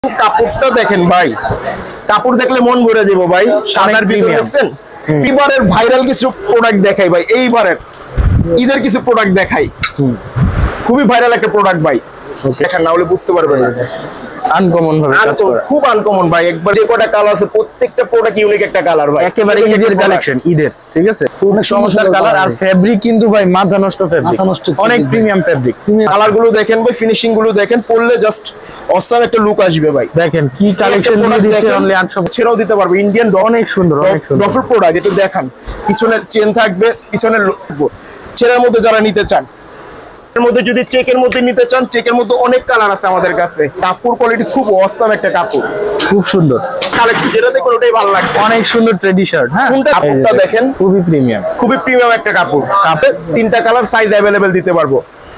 কাপড়টা দেখেন ভাই, কাপড় দেখলে মন ভরে যাবো ভাই। সাদার ভিতরে দেখছেন এবারের ভাইরাল কিছু প্রোডাক্ট দেখাই ভাই, এইবারের ঈদের কিছু প্রোডাক্ট দেখাই। খুবই ভাইরাল একটা প্রোডাক্ট ভাই, দেখেন না হলে বুঝতে পারবেন না। আনকমন ভাবে কাজ করা, খুব আনকমন ভাই। একবার যে কটা কালার আছে প্রত্যেকটা প্রোডাক্ট ইউনিক একটা কালার ভাই, একেবারে ঈদের কালেকশন, ঈদের ঠিক আছে। খুব চমৎকার কালার আর ফেব্রিক কিন্তু ভাই মাথা নষ্ট ফেব্রিক, অনেক প্রিমিয়াম ফেব্রিক। কালার গুলো দেখেন ভাই, ফিনিশিং গুলো দেখেন, পরলে জাস্ট অসাম একটা লুক আসবে ভাই। দেখেন কি কালেকশন দিয়েছে, অনলি 800 ছেড়েও দিতে পারবে। ইন্ডিয়ান অনেক সুন্দর, অনেক সুন্দর ডফল প্রোডাক্ট। এটা দেখেন পিছনে চেন থাকবে, পিছনে ছেড়ার মধ্যে যারা নিতে চান, এর মধ্যে যদি চেকের মধ্যে নিতে চান, চেকের মধ্যে অনেক কালার আছে আমাদের কাছে। কাপড় কোয়ালিটি খুব অসাম একটা কাপড়, খুব সুন্দর কালেকশন, যেটা দেখুন ওটাই ভালো লাগবে। অনেক সুন্দর ট্রেডি শার্ট। হ্যাঁ, কাপড়টা দেখেন খুবই প্রিমিয়াম, খুবই প্রিমিয়াম একটা কাপড়। কাপড় তিনটা কালার সাইজ अवेलेबल দিতে পারবো।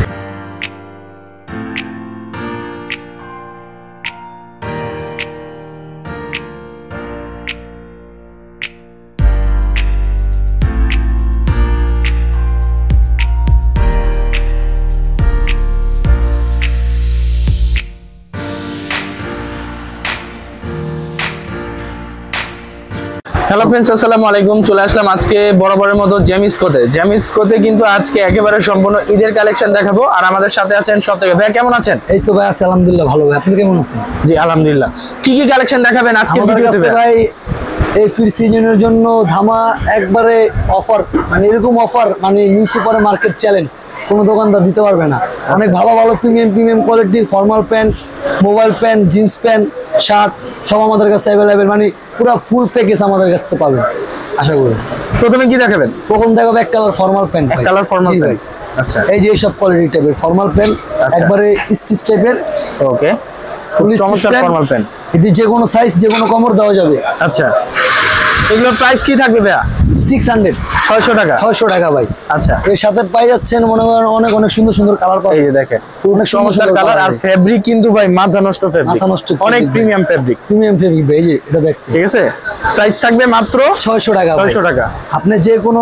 হ্যালো फ्रेंड्स, আসসালামু আলাইকুম। চলে আসলাম আজকে বরাবরের মতো জেমিস্কোতে কিন্তু আজকে একেবারে সম্পূর্ণ ঈদের কালেকশন দেখাবো। আর আমাদের সাথে আছেন সব থেকে ভাই, কেমন আছেন? এই তো ভাই আছি আলহামদুলিল্লাহ, ভালো ভাই। আপনি কেমন আছেন? জি আলহামদুলিল্লাহ। কি কি কালেকশন দেখাবেন আজকে ভিডিওতে ভাই? এই ফ্রি সিজনের জন্য ধামা একবারে অফার, মানে এরকম অফার মানে নিউ সুপার মার্কেট চ্যালেঞ্জ কোনো দোকানদার দিতে পারবে না। অনেক ভালো ভালো প্রিমিয়াম কোয়ালিটির formal pant, mobile pant, jeans pant, shirt সব আমাদের কাছে অ্যাভেলেবেল, মানে পুরো ফুল প্যাকেজ আমাদের কাছে পাবেন আশা করি। প্রথমে কি দেখাবেন? প্রথম দেখাবো এক কালার ফর্মাল প্যান্ট। এক কালার ফর্মাল প্যান্ট, আচ্ছা। এই যে সব কোয়ালিটি টাইপের ফর্মাল প্যান্ট, একবারে স্টিচ টাইপের। ওকে, ফুল চমৎকার ফর্মাল প্যান্ট। এটি যে কোনো সাইজ, যে কোনো কোমর দেওয়া যাবে। আচ্ছা, এগুলোর প্রাইস কি থাকবে ভাইয়া? 600, 600 টাকা। 600 টাকা ভাই। আচ্ছা, এর সাথে পাই যাচ্ছেন মনে করেন অনেক অনেক সুন্দর সুন্দর কালার পাবেন। এই যে দেখেন অনেক চমৎকার কালার আর ফেব্রিক কিন্তু ভাই মাথা নষ্ট ফেব্রিক, মাথা নষ্ট, অনেক প্রিমিয়াম ফেব্রিক। প্রিমিয়াম ফেব্রিক ভাই। এই যে এটা দেখছেন, ঠিক আছে। প্রাইস থাকবে মাত্র 600 টাকা। 600 টাকা। আপনি যে কোনো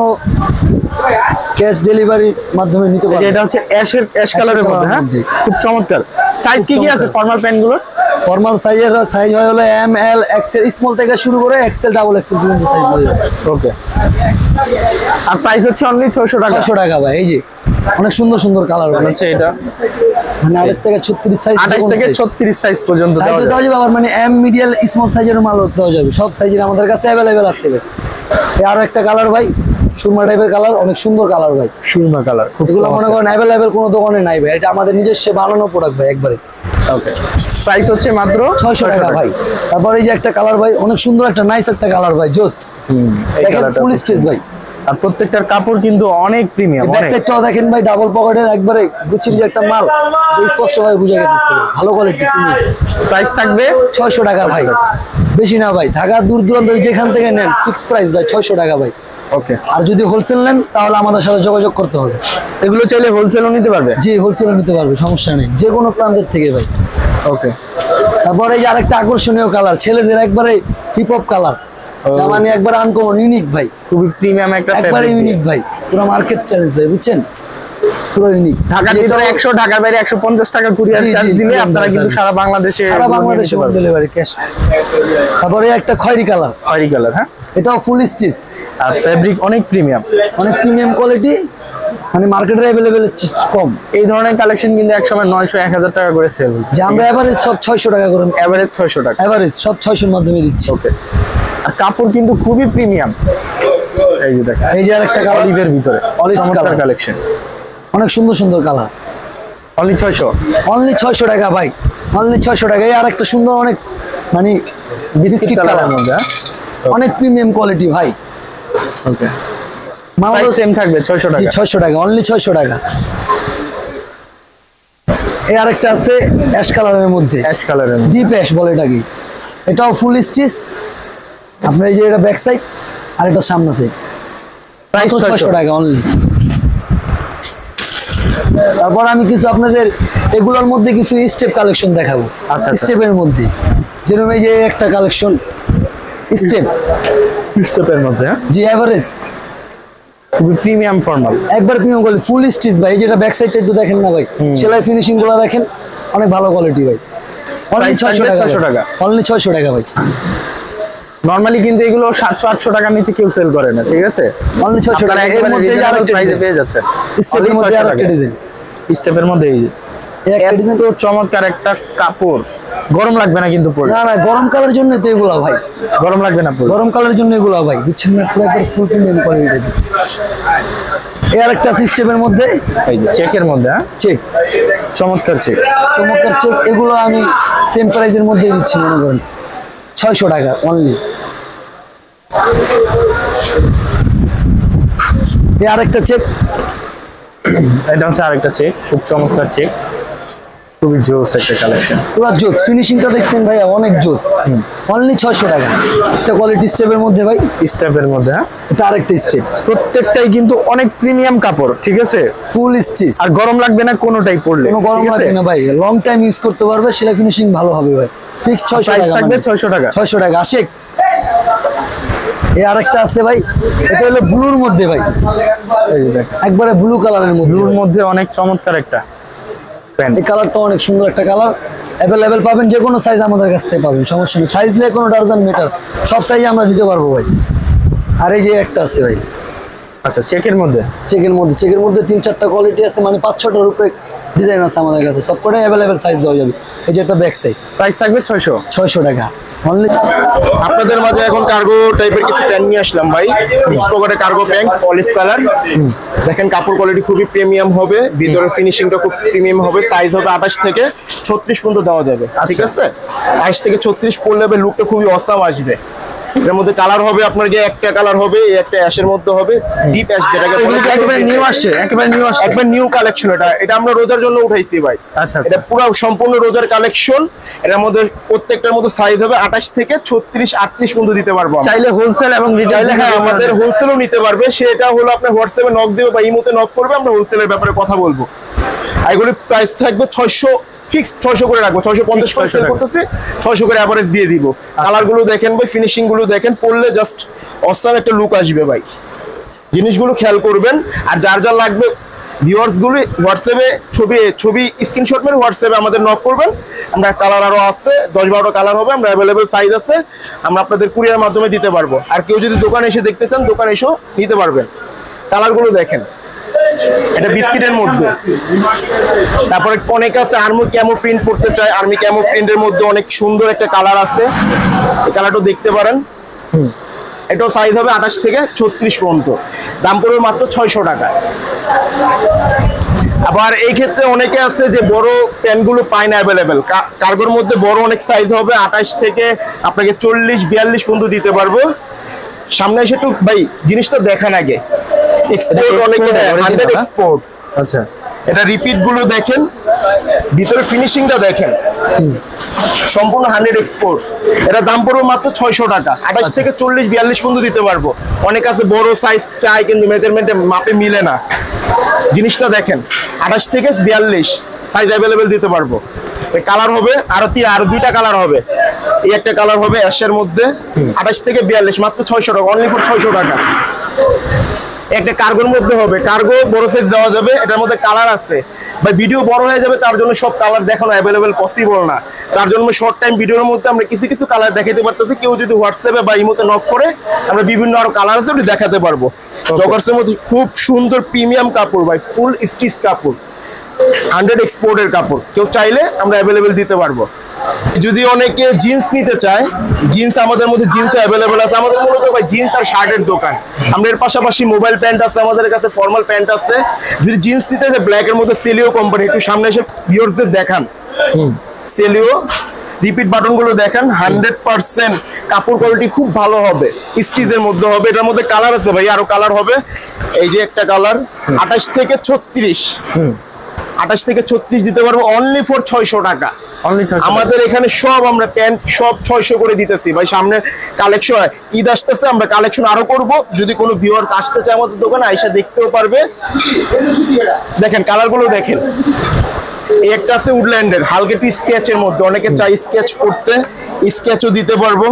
ক্যাশ ডেলিভারির মাধ্যমে নিতে পারবেন। এটা হচ্ছে অ্যাশ কালারের মধ্যে। হ্যাঁ, খুব চমৎকার। সাইজ কি কি আছে ফর্মাল প্যান্টগুলোর? ফর্মাল সাইজ হয় হলো এম, এল, এক্সেল, স্মল থেকে শুরু করে এক্সেল, ডাবল এক্সেল পর্যন্ত সাইজ পাওয়া যাবে। ওকে, আর প্রাইস হচ্ছে অনলি 600 টাকা। 600 টাকা ভাই। এই যে অনেক সুন্দর সুন্দর কালার হচ্ছে এটা, মানে 28 থেকে 36 সাইজ, 28 থেকে 36 সাইজ পর্যন্ত দেওয়া যাবে। আবার মানে এম, মিডিয়াল, স্মল সাইজের মাল দেওয়া যাবে। সব সাইজের আমাদের কাছে অ্যাভেলেবেল আছে। আরো একটা কালার ভাই, সুরমা টাইপের কালার, অনেক সুন্দর কালার ভাই। সুরমা কালার, এগুলো মনে করেন অ্যাভেলেবেল কোনো দোকানে নাই ভাই। এটা আমাদের নিজস্ব বানানো প্রোডাক্ট ভাই একবারে। ওকে, প্রাইস হচ্ছে মাত্র 600 টাকা ভাই। তারপর এই যে একটা কালার ভাই, অনেক সুন্দর একটা নাইস একটা কালার ভাই, জোস। এই কালারটা ফুল স্টেজ ভাই। আর প্রত্যেকটার কাপড় কিন্তু অনেক প্রিমিয়াম। ব্যাকসাইডটাও দেখেন ভাই, ডাবল পকেটের, একবারে গুচির যে একটা মাল, স্পষ্ট ভাবে বুঝা গেছে। ভালো কোয়ালিটি। প্রাইস থাকবে 600 টাকা ভাই, বেশি না ভাই। ঢাকা দূর দূরান্ত যেখান থেকে নেন ফিক্স প্রাইস ভাই 600 টাকা ভাই। ওকে, আর যদি হোলসেল নেন তাহলে আমাদের সাথে যোগাযোগ করতে হবে। এগুলো চাইলে হোলসেলও নিতে পারবে? জি, হোলসেলও নিতে পারবে, সমস্যা নেই, যে কোনো প্রান্তের থেকে ভাই। ওকে, তারপরে এই যে আরেকটা আকর্ষণীয় কালার, ছেলেদের একবারে হিপ হপ কালার, মানে একবার আনকমন, ইউনিক ভাই, খুবই প্রিমিয়াম একটা একবারে ইউনিক ভাই, পুরো মার্কেট চ্যালেঞ্জ ভাই, বুঝছেন? পুরো ইউনিক। ঢাকার ভিতরে 100, ঢাকার বাইরে 150 টাকা কুরিয়ার চার্জ দিলে আপনারা কিন্তু সারা বাংলাদেশে ডেলিভারি ক্যাশ। তারপরে একটা খয়েরি কালার, হ্যাঁ, এটাও ফুল স্টিচ আর ফেব্রিক অনেক প্রিমিয়াম, অনেক প্রিমিয়াম কোয়ালিটি, মানে মার্কেটে अवेलेबल কম। এই ধরনের কালেকশন কিন্তু একসময় 900, 1000 টাকা করে সেল হচ্ছে। যে আমরা এভারেজ সব 600 টাকা করে, এভারেজ 600 টাকা, এভারেজ সব 600 এর মাধ্যমে দিচ্ছি। ওকে, আর কাপড় কিন্তু খুবই প্রিমিয়াম। এই যে দেখেন, এই যে আরেকটা কালার, অলিভের ভিতরে অলিভ কালার কালেকশন, অনেক সুন্দর সুন্দর কালার। অনলি 600, অনলি 600 টাকা ভাই, অনলি 600 টাকা। এই আরেকটা সুন্দর, অনেক মানে বিস্কিট কালারের মধ্যে, অনেক প্রিমিয়াম কোয়ালিটি ভাই। ওকে, প্রাইস সেম থাকবে 600 টাকা। 600 টাকা, অনলি 600 টাকা। এই আরেকটা আছে অ্যাশ কালারের মধ্যে, ডিপ অ্যাশ বলে এটাকে। এটাও ফুল স্টিচ। আপনার এই যে এটা ব্যাক সাইড আর এটা সামনে সাইড, প্রাইস 600 টাকা অনলি। তারপর আমি কিছু আপনাদের এগুলোর মধ্যে কিছু স্টেপ কালেকশন দেখাবো। আচ্ছা, স্টেপের মধ্যে যেরকম এই যে একটা কালেকশন স্টেপের মধ্যে, জি, এভারেজ খুবই প্রিমিয়াম ফর্মাল, একবার প্রিমিয়াম কোয়ালিটি, ফুল স্টিচ ভাই। যেটা ব্যাক সাইডটা একটু দেখেন না ভাই, সেলাই ফিনিশিং গুলো দেখেন, অনেক ভালো কোয়ালিটি ভাই। অনলি 600 টাকা 600 টাকা অনলি 600 টাকা ভাই নরমালি কিন্তু এগুলো 700-800 টাকার নিচে কেউ সেল করে না ঠিক আছে অনলি 600 টাকা এর মধ্যে আরেকটা প্রাইসে পেয়ে যাচ্ছে স্টেপের মধ্যে আরেকটা ডিজাইন স্টেপের মধ্যে এই যে একটা ডিজাইন তো চমৎকার একটা কাপড় গরম লাগবে না কিন্তু পরে না গরম কালার জন্য তো এগুলা ভাই গরম লাগবে না পরে গরম কালার জন্য এগুলা ভাই বুঝছেন না পুরো একবার ফুল প্রিমিয়াম কোয়ালিটি এই আরেকটা সিস্টেমের মধ্যে এই যে চেকের মধ্যে হ্যাঁ চেক চমৎকার চেক এগুলো আমি সেম প্রাইসের মধ্যে দিচ্ছি মনে করেন 600 টাকা অনলি এই আরেকটা চেক এটা হচ্ছে আরেকটা চেক খুব চমৎকার চেক খুবই জোস একটা কালেকশন পুরো জোস ফিনিশিংটা দেখছেন ভাইয়া অনেক জোস অনলি 600 টাকা একটা কোয়ালিটি স্টেপের মধ্যে ভাই স্টেপের মধ্যে হ্যাঁ এটা আরেকটা স্টেপ প্রত্যেকটাই কিন্তু অনেক প্রিমিয়াম কাপড় ঠিক আছে ফুল স্টিচ আর গরম লাগবে না কোনোটাই পরলে কোনো গরম লাগবে না ভাই লং টাইম ইউজ করতে পারবে সেটা ফিনিশিং ভালো হবে ভাই ফিক্স 600 টাকা থাকবে 600 টাকা 600 টাকা আশেক এই আরেকটা আছে ভাই এটা হলো ব্লুর মধ্যে ভাই এই যে দেখেন একবারে ব্লু কালারের মধ্যে ব্লুর মধ্যে অনেক চমৎকার একটা প্যান্ট এই কালারটা অনেক সুন্দর একটা কালার अवेलेबल পাবেন যে কোনো সাইজ আমাদের কাছ থেকে পাবেন সমস্যা নেই সাইজ নিয়ে কোনো ডার্জন মিটার সব সাইজ আমরা দিতে পারবো ভাই আর এই যে একটা আছে ভাই আচ্ছা চেকের মধ্যে 3-4টা কোয়ালিটি আছে মানে 5-6টার উপরে ডিজাইন আছে আমাদের কাছে সব করে अवेलेबल সাইজ দেওয়া যাবে এই যে একটা ব্যাক সাইড প্রাইস থাকবে 600 টাকা অনলি আপনাদের মাঝে এখন কার্গো টাইপের কিছু প্যান্ট নিয়ে আসলাম ভাই ডিসপোকেটে কার্গো প্যান্ট অলিভ কালার দেখেন কাপড় কোয়ালিটি খুবই প্রিমিয়াম হবে ভিতরে ফিনিশিংটা খুব প্রিমিয়াম হবে সাইজ হবে 28 থেকে 36 পর্যন্ত দেওয়া যাবে ঠিক আছে 28 থেকে 36 পরলে লুকটা খুবই অসাম আসবে এর মধ্যে কালার হবে আপনার যে একটা কালার হবে এই একটা অ্যাশের মধ্যে হবে ডিপ অ্যাশ যেটাকে বলে একেবারে নিউ কালেকশন এটা আমরা রোজার জন্য উঠাইছি ভাই আচ্ছা এটা পুরো সম্পূর্ণ রোজার কালেকশন এর মধ্যে প্রত্যেকটার মধ্যে সাইজ হবে 28 থেকে 36 38 পর্যন্ত দিতে পারবো চাইলে হোলসেল এবং রিটেইল হ্যাঁ আমাদের হোলসেলও নিতে পারবে সেটা হলো আপনার হোয়াটসঅ্যাপে নক দিবে বা ইমোতে নক করবে আমরা হোলসেলের ব্যাপারে কথা বলবো এগুলোর প্রাইস থাকবে 600 ফিক্স 600 করে রাখবো 650 করে সেল করতেছি 600 করে এভারেজ দিয়ে দিব কালার গুলো দেখেন ভাই ফিনিশিং গুলো দেখেন পরলে জাস্ট অসাম একটা লুক আসবে ভাই জিনিসগুলো খেয়াল করবেন আর যার যার লাগবে ভিউয়ার্স গুলো হোয়াটসঅ্যাপে ছবি স্ক্রিনশট মেরে হোয়াটসঅ্যাপে আমাদের নক করবেন আমরা কালার আরো আছে 10-12টা কালার হবে আমরা अवेलेबल সাইজ আছে আমরা আপনাদের কুরিয়ার মাধ্যমে দিতে পারবো আর কেউ যদি দোকানে এসে দেখতে চান দোকানে এসেও নিতে পারবেন কালার গুলো দেখেন এটা বিস্কিটের মধ্যে তারপরে অনেক আছে আর্মি ক্যামো প্রিন্ট করতে চায় আর্মি ক্যামো প্রিন্টের মধ্যে অনেক সুন্দর একটা কালার আছে এই কালারটা দেখতে পারেন এটাও সাইজ হবে 28 থেকে 36 পর্যন্ত দাম পড়বে মাত্র 600 টাকা আবার এই ক্ষেত্রে অনেকে আছে যে বড় প্যান্টগুলো পায় না अवेलेबल কার্গোর মধ্যে বড় অনেক সাইজ হবে 28 থেকে আপনাকে 40-42 পর্যন্ত দিতে পারবো সামনে এসে একটু ভাই জিনিসটা দেখান আগে এক্সপোর্ট অনেক 100 এক্সপোর্ট আচ্ছা এটা রিপিট গুলো দেখেন ভিতরে ফিনিশিংটা দেখেন সম্পূর্ণ 100 এক্সপোর্ট এটা দাম পড়বে মাত্র 600 টাকা 28 থেকে 40-42 পর্যন্ত দিতে পারবো অনেক আছে বড় সাইজ চাই কিন্তু মেজারমেন্টে মাপে মিলে না জিনিসটা দেখেন 28 থেকে 42 সাইজ अवेलेबल দিতে পারবো এই কালার হবে আর দুইটা কালার হবে এই একটা কালার হবে অ্যাশের মধ্যে 28 থেকে 42 মাত্র 600 টাকা অনলি ফর 600 টাকা একটা কার্গোর মধ্যে হবে কার্গো বড় সাইজ দেওয়া যাবে এটার মধ্যে কালার আছে ভাই ভিডিও বড় হয়ে যাবে তার জন্য সব কালার দেখানো अवेलेबल পসিবল না তার জন্য শর্ট টাইম ভিডিওর মধ্যে আমরা কিছু কালার দেখাতে পারতেছি কেউ যদি হোয়াটসঅ্যাপে বা ইমোতে নক করে আমরা বিভিন্ন আরো কালার আছে ওটা দেখাতে পারবো জগার্সের মধ্যে খুব সুন্দর প্রিমিয়াম কাপড় ভাই ফুল স্টিচ কাপড় 100 এক্সপোর্টের কাপড় কেউ চাইলে আমরা अवेलेबल দিতে পারবো যদি অনেকে জিন্স নিতে চায় জিন্স আমাদের মধ্যে জিন্স अवेलेबल আছে আমাদের মূলত ভাই জিন্স আর শার্টের দোকান আমরা এর পাশাপাশি মোবাইল প্যান্ট আছে আমাদের কাছে ফর্মাল প্যান্ট আছে যদি জিন্স নিতে চায় ব্ল্যাক এর মধ্যে সেলিও কোম্পানি একটু সামনে এসে ভিউয়ার্সদের দেখান সেলিও রিপিট বাটন গুলো দেখেন 100% কাপড় কোয়ালিটি খুব ভালো হবে স্টিচের মধ্যে হবে এটার মধ্যে কালার আছে ভাই আরো কালার হবে এই যে একটা কালার 28 থেকে 36 28 থেকে 36 দিতে পারবো অনলি ফর 600 টাকা আমাদের এখানে সব আমরা প্যান্ট সব 600 করে দিতেছি ভাই সামনে কালেকশন ঈদ আসতেছে আমরা কালেকশন আরো করব যদি কোনো ভিউয়ার্স আসতে চায় আমাদের দোকানে আইসা দেখতেও পারবে দেখেন কালারগুলো দেখেন এই একটা আছে উডল্যান্ডের হালকা একটু স্কেচের মধ্যে অনেকে চাই স্কেচ করতে স্কেচও দিতে পারবো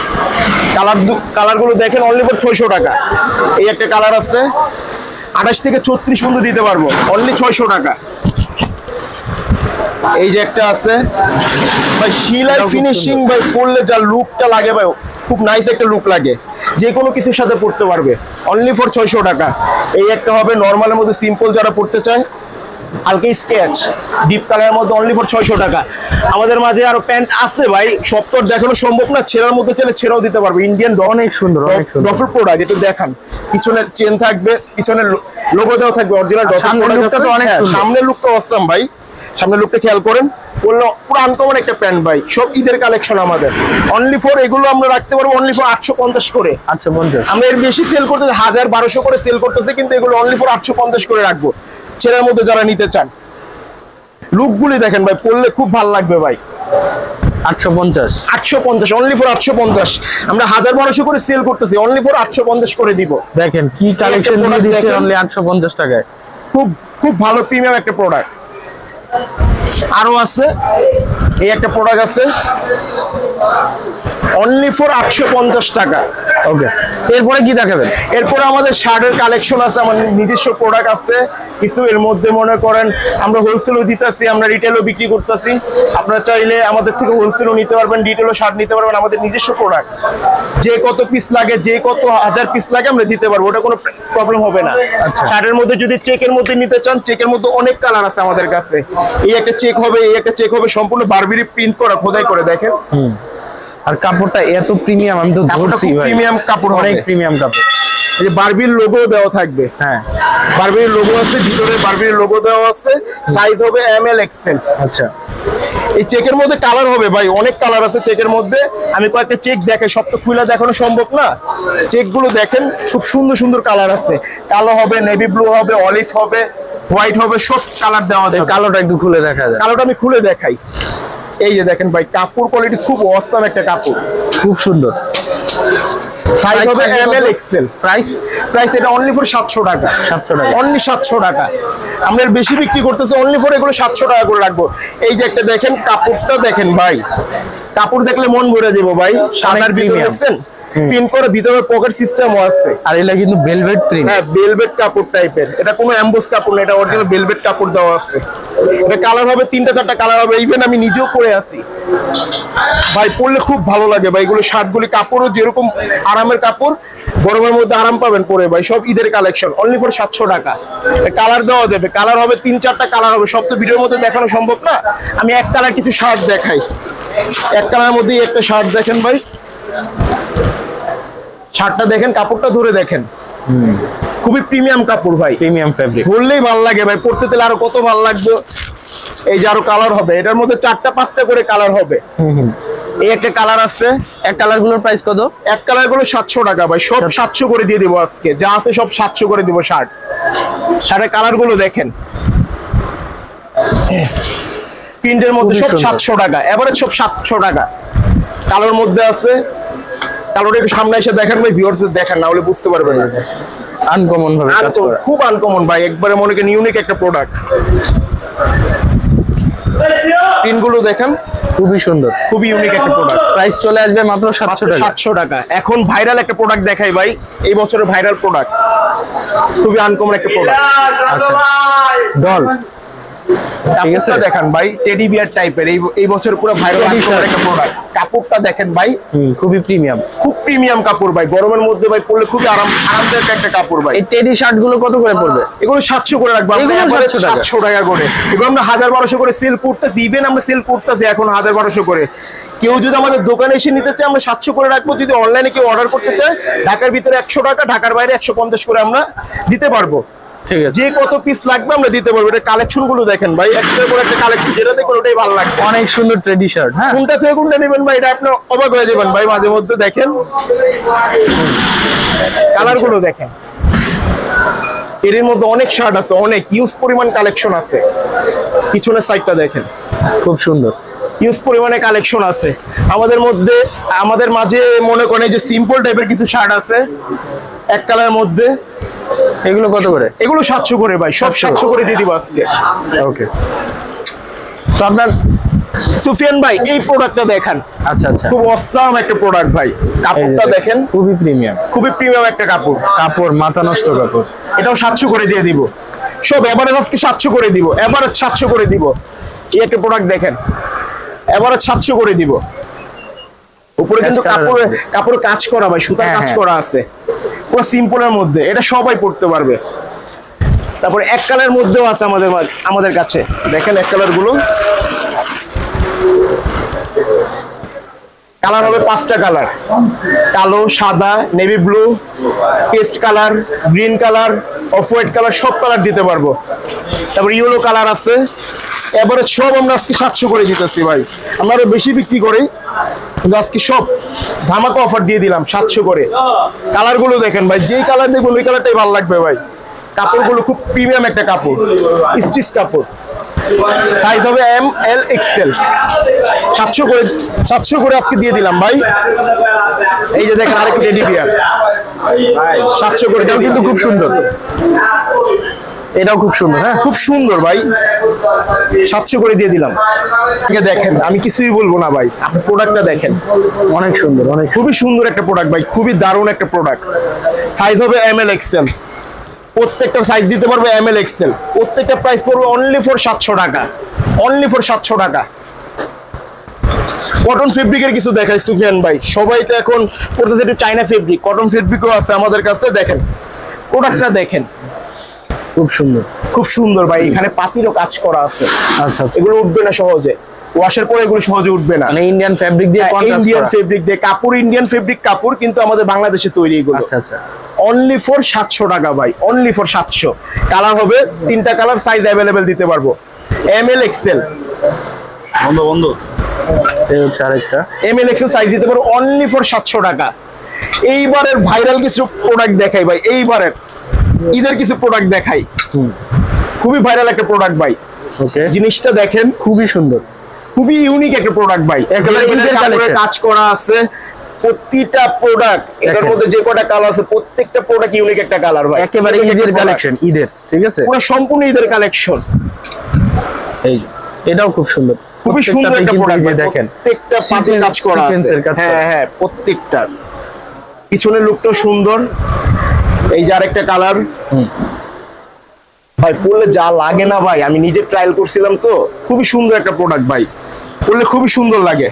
কালারগুলো দেখেন অনলি ফর 600 টাকা এই একটা কালার আছে 28 থেকে 36 পর্যন্ত দিতে পারবো অনলি 600 টাকা এই যে একটা আছে ভাই, শিলার ফিনিশিং ভাই, পরলে যা লুকটা লাগে ভাই, খুব নাইস একটা লুক লাগে, যে কোনো কিছুর সাথে পড়তে পারবে। অনলি ফর 600 টাকা। এই একটা হবে নর্মালের মধ্যে, সিম্পল যারা পড়তে চায়, হালকা স্কেচ ডিপ কালারের মধ্যে, অনলি ফর 600 টাকা। আমাদের মাঝে আরো প্যান্ট আছে ভাই, সব তো দেখানো সম্ভব না, ছেঁড়ার মধ্যে চাইলে ছেঁড়াও দিতে পারবে। ইন্ডিয়ান অনেক সুন্দর, অনেক সুন্দর ডফের প্রোডাক্ট, এটা দেখান, পিছনে চেন থাকবে, পিছনে লোগো দেওয়া থাকবে, অরিজিনাল ডফের প্রোডাক্ট আছে। সামনের লুকটা অসাম ভাই, সামনের লুকটা খেয়াল করেন, পুরো আনকমন একটা প্যান্ট ভাই, সব ঈদের কালেকশন আমাদের। অনলি ফর এগুলো আমরা রাখতে পারবো অনলি ফর 850 করে। 850, আমরা এর বেশি সেল করতেছি, 1000-1200 করে সেল করতেছে, কিন্তু এগুলো অনলি ফর 850 করে রাখবো। ছেলের মধ্যে যারা নিতে চান, লুকগুলি দেখেন ভাই, পরলে খুব ভালো লাগবে ভাই। 850 অনলি ফর 850। আমরা 1000-1200 করে সেল করতেছি, অনলি ফর 850 করে দিব। দেখেন কি কালেকশন দিয়ে দিচ্ছে অনলি 850 টাকায়। খুব খুব ভালো প্রিমিয়াম একটা প্রোডাক্ট। আরো আছে, এই একটা প্রোডাক্ট আছে অনলি ফর 850 টাকা। ওকে, এরপরে কি দেখাবেন? এরপরে আমাদের শার্টের কালেকশন আছে, আমার নিজস্ব প্রোডাক্ট আছে কিছু। এর মধ্যে মনে করেন আমরা হোলসেলও দিতেছি, আমরা রিটেলও বিক্রি করতেছি। আপনারা চাইলে আমাদের থেকে হোলসেলও নিতে পারবেন, রিটেলও শার্ট নিতে পারবেন। আমাদের নিজস্ব প্রোডাক্ট, যে কত পিস লাগে, যে কত 1000 পিস লাগে আমরা দিতে পারবো, ওটা কোনো প্রবলেম হবে না। শার্টের মধ্যে যদি চেকের মধ্যে নিতে চান, চেকের মধ্যে অনেক কালার আছে আমাদের কাছে। এই একটা চেক হবে, এই একটা চেক হবে, সম্পূর্ণ বারবিরি প্রিন্ট করা, খোদাই করে দেখেন। আর কাপড়টা এত প্রিমিয়াম, আমি তো ধরছি ভাই, প্রিমিয়াম কাপড়, অনেক প্রিমিয়াম কাপড়। এই যে বারবির লোগো দেওয়া থাকবে, হ্যাঁ বারবির লোগো আছে, ভিতরে বারবির লোগো দেওয়া আছে। সাইজ হবে ML XL। আচ্ছা, এই চেকের মধ্যে কালার হবে ভাই, অনেক কালার আছে চেকের মধ্যে। আমি কয়েকটা চেক দেখাই, সব তো খুলে দেখানো সম্ভব না। চেক গুলো দেখেন, খুব সুন্দর সুন্দর কালার আছে। কালো হবে, নেভি ব্লু হবে, অলিভ হবে, হোয়াইট হবে, সব কালার দেওয়া যায়। কালোটা একটু খুলে দেখা যায়, কালোটা আমি খুলে দেখাই। এই যে দেখেন ভাই, কাপড় কোয়ালিটি খুব অসাম একটা কাপড়, খুব সুন্দর। সাইজ হবে ML XL। প্রাইস এটা অনলি ফর 700 টাকা। 700 টাকা, অনলি 700 টাকা। আমরা এর বেশি বিক্রি করতেছি, অনলি ফর এগুলো 700 টাকা করে রাখবো। এই যে একটা দেখেন, কাপড়টা দেখেন ভাই, কাপড় দেখলে মন ভরে যাবো ভাই। সাদার ভিতরে দেখছেন প্রিন্ট করে, ভিতরে পকেট সিস্টেমও আছে। আর এটা কিন্তু ভেলভেট প্রিন্ট। হ্যাঁ, ভেলভেট কাপড় টাইপের, এটা কোনো এমবোস কাপড় না, এটা অরিজিনাল ভেলভেট কাপড় দেওয়া আছে। এটা কালার হবে 3-4টা কালার হবে, ইভেন আমি নিজেও পরে আছি ভাই, পরলে খুব ভালো লাগে ভাই। এগুলো শার্টগুলি কাপড়ও যেরকম আরামের কাপড়, গরমের মধ্যে আরাম পাবেন পরে ভাই। সব ঈদের কালেকশন, অনলি ফর 700 টাকা। কালার দেওয়া যাবে, কালার হবে 3-4টা কালার হবে, সব তো ভিডিওর মধ্যে দেখানো সম্ভব না। আমি এক কালার কিছু শার্ট দেখাই। এক কালারের মধ্যে একটা শার্ট দেখেন ভাই, শার্টটা দেখেন, কাপড়টা ধরে দেখেন, খুবই প্রিমিয়াম কাপড় ভাই, প্রিমিয়াম ফেব্রিক। ধরলেই ভালো লাগে ভাই, পরতে দিলে আরো কত ভালো লাগবে। এই যে আরো কালার হবে, এটার মধ্যে 4টা-5টা করে কালার হবে। এই একটা কালার আছে। এক কালার গুলোর প্রাইস কত? এক কালার গুলো 700 টাকা ভাই, সব 700 করে দিয়ে দিব আজকে, যা আছে সব 700 করে দিব। শার্টের কালার গুলো দেখেন, প্রিন্টের মধ্যে সব 700 টাকা, এভারেজ সব 700 টাকা। কালোর মধ্যে আছে, কালোটা একটু সামনে এসে দেখেন ভাই, ভিউয়ার্সদের দেখেন, না হলে বুঝতে পারবেন না। আনকমন ভাবে কাজ করা, খুব আনকমন ভাই, একবারে মনে করেন ইউনিক একটা প্রোডাক্ট। প্রিন্টগুলো দেখেন, খুবই সুন্দর, খুবই ইউনিক একটা প্রোডাক্ট। প্রাইস চলে আসবে মাত্র 700 টাকা। 700 টাকা। এখন ভাইরাল একটা প্রোডাক্ট দেখাই ভাই, এই বছরের ভাইরাল প্রোডাক্ট, খুবই আনকমন একটা প্রোডাক্ট। আচ্ছা, ডল, ঠিক আছে, দেখেন ভাই, টেডি বিয়ার টাইপের, এই বছর পুরো ভাইরাল একটা প্রোডাক্ট। কাপড়টা দেখেন ভাই, খুবই প্রিমিয়াম, খুব প্রিমিয়াম কাপড় ভাই, গরমের মধ্যে ভাই পরলে খুবই আরামদায়ক একটা কাপড় ভাই। এই টেডি শার্ট গুলো কত করে পড়বে? এগুলো 700 করে রাখবো, 700 টাকা করে। এগুলো আমরা 1000-1200 করে সেল করতেছি, ইভেন আমরা সেল করতেছি এখন 1000-1200 করে। কেউ যদি আমাদের দোকানে এসে নিতে চায়, আমরা 700 করে রাখবো। যদি অনলাইনে কেউ অর্ডার করতে চায়, ঢাকার ভিতরে 100 টাকা, ঢাকার বাইরে 150 করে আমরা দিতে পারবো। ঠিক আছে, যে কত পিস লাগবে আমরা দিতে পারবো। এটা কালেকশন গুলো দেখেন ভাই, একটার পর একটা কালেকশন, যেটা দেখবেন ওটাই ভালো লাগবে। অনেক সুন্দর ট্রেডি শার্ট। হ্যাঁ, কোনটা থেকে কোনটা নেবেন ভাই, এটা আপনি অবাক হয়ে যাবেন ভাই, মাঝে মধ্যে দেখেন কালার গুলো দেখেন। এর মধ্যে অনেক শার্ট আছে, অনেক ইউজ পরিমাণ কালেকশন আছে। পিছনের সাইডটা দেখেন, খুব সুন্দর, ইউজ পরিমাণে কালেকশন আছে আমাদের মধ্যে। আমাদের মাঝে মনে করেন যে সিম্পল টাইপের কিছু শার্ট আছে এক কালারের মধ্যে। এগুলো কত করে? এগুলো 700 করে ভাই, সব 700 করে দিয়ে দিব আজকে। ওকে, তো আপনার সুফিয়ান ভাই এই প্রোডাক্টটা দেখেন। আচ্ছা আচ্ছা, খুব অসাম একটা প্রোডাক্ট ভাই, কাপড়টা দেখেন, খুবই প্রিমিয়াম, খুবই প্রিমিয়াম একটা কাপড়। কাপড় মাথা নষ্ট কাপড়। এটাও 700 করে দিয়ে দিব। সব এভারেজ আজকে 700 করে দিব, এভারেজ 700 করে দিব। এই একটা প্রোডাক্ট দেখেন, এবারে 700 করে দিব। উপরে কিন্তু কাপড়ে কাজ করা ভাই, সুতার কাজ করা আছে, পুরো সিম্পলের মধ্যে, এটা সবাই পড়তে পারবে। তারপর এক কালারের মধ্যেও আছে আমাদের কাছে, দেখেন এক কালার গুলো। কালার হবে 5টা কালার, কালো, সাদা, navy blue, paste colour, green colour, off white colour, সব কালার দিতে পারবো। তারপর ইয়েলো কালার আছে। এবারে সব আমরা আজকে 700 করে দিতেছি ভাই, আমরা আরো বেশি বিক্রি করি, কিন্তু আজকে সব ধামাকা অফার দিয়ে দিলাম 700 করে। কালার গুলো দেখেন ভাই, যেই কালার দেখবেন ওই কালারটাই ভালো লাগবে ভাই। কাপড়গুলো খুব প্রিমিয়াম একটা কাপড়, স্টিচ কাপড়। সাইজ হবে এম এল এক্সেল। 700 করে আজকে দিয়ে দিলাম ভাই। এই যে দেখেন আরেকটা টেডি বিয়ার 700 করে, এটাও কিন্তু খুব সুন্দর, এটাও খুব সুন্দর। হ্যাঁ, খুব সুন্দর ভাই, 700 করে দিয়ে দিলাম। দেখেন আমি কিছুই বলবো না ভাই, আপনি প্রোডাক্টটা দেখেন, অনেক সুন্দর, অনেক খুবই সুন্দর একটা প্রোডাক্ট ভাই, খুবই দারুণ একটা প্রোডাক্ট। সাইজ হবে এম এল এক্সেল, প্রত্যেকটা সাইজ দিতে পারবে এম এল এক্সেল। প্রত্যেকটা প্রাইস পড়বে অনলি ফর 700 টাকা, অনলি ফর 700 টাকা। কটন ফেব্রিকের কিছু দেখাই সুফিয়ান ভাই, সবাই তো এখন পড়তেছে একটু চাইনা ফেব্রিক, কটন ফেব্রিকও আছে আমাদের কাছে। দেখেন প্রোডাক্টটা দেখেন, খুব সুন্দর, খুব সুন্দর ভাই। এখানে পাতিরও কাজ করা আছে। আচ্ছা আচ্ছা, এগুলো উঠবে না সহজে, ওয়াশের পরে এগুলো সহজে উঠবে না। মানে ইন্ডিয়ান ফেব্রিক দিয়ে, ইন্ডিয়ান ফেব্রিক দিয়ে কাপড়, ইন্ডিয়ান ফেব্রিক কাপড়, কিন্তু আমাদের বাংলাদেশে তৈরি এগুলো। আচ্ছা আচ্ছা, অনলি ফর 700 টাকা ভাই, অনলি ফর 700। কালার হবে 3টা কালার, সাইজ অ্যাভেলেবেল দিতে পারবো, এম এল এক্সেল। বন্ধ বন্ধ, এই হচ্ছে আরেকটা এম এল এক্সেল সাইজ দিতে পারবো অনলি ফর 700 টাকা। এইবারের ভাইরাল কিছু প্রোডাক্ট দেখাই ভাই, এইবারের ঈদের কিছু প্রোডাক্ট দেখাই, খুবই ভাইরাল একটা প্রোডাক্ট ভাই। ওকে, জিনিসটা দেখেন, খুবই সুন্দর, খুবই ইউনিক একটা প্রোডাক্ট ভাই। একেবারে ঈদের কাপড়ে কাজ করা আছে প্রতিটা প্রোডাক্ট, এটার মধ্যে যে কটা কালার আছে প্রত্যেকটা প্রোডাক্ট ইউনিক একটা কালার ভাই, একেবারে ঈদের কালেকশন, ঈদের, ঠিক আছে, পুরো সম্পূর্ণ ঈদের কালেকশন। এই যে এটাও খুব সুন্দর, খুবই সুন্দর একটা প্রোডাক্ট দেখেন, প্রত্যেকটা পাতে কাজ করা আছে। হ্যাঁ হ্যাঁ, প্রত্যেকটা পিছনের লুকটাও সুন্দর। এই যে আরেকটা কালার ভাই, পরলে যা লাগে না ভাই, আমি নিজে ট্রায়াল করছিলাম তো, খুবই সুন্দর একটা প্রোডাক্ট ভাই, পরলে খুবই সুন্দর লাগে।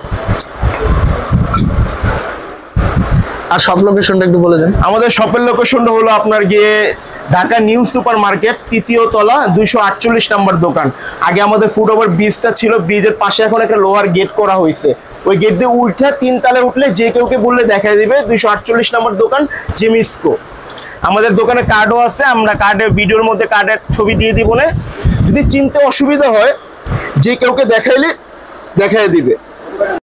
আর সব লোকেশনটা একটু বলে দেন। আমাদের শপের লোকেশনটা হলো আপনার গিয়ে ঢাকা নিউ সুপার মার্কেট, 3য় তলা, 248 নম্বর দোকান। আগে আমাদের ফুট ওভার ব্রিজটা ছিল, ব্রিজের পাশে এখন একটা লোহার গেট করা হয়েছে, ওই গেট দিয়ে উঠে 3 তলায় উঠলে যে কেউকে বললে দেখাই দিবে 248 নম্বর দোকান, জেমিস্কো। আমাদের দোকানে কার্ডও আছে, আমরা কার্ডের ভিডিওর মধ্যে কার্ডের ছবি দিয়ে দিব না, যদি চিনতে অসুবিধা হয় যে কেউকে দেখাইলে দেখাই দিবে।